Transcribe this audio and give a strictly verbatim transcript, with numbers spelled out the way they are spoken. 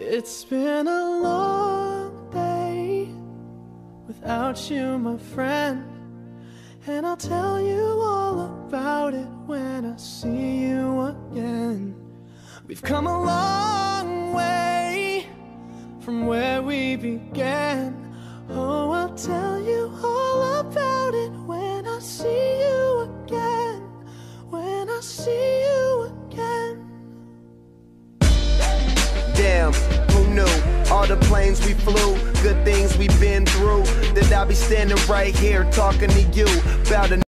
It's been a long day without you, my friend, and I'll tell you all about it when I see you again. We've come a long way from where we began. Oh, I'll tell you all about it when I see you again. When I see you again. Damn, who knew? All the planes we flew, good things we've been through, that I'll be standing right here talking to you about a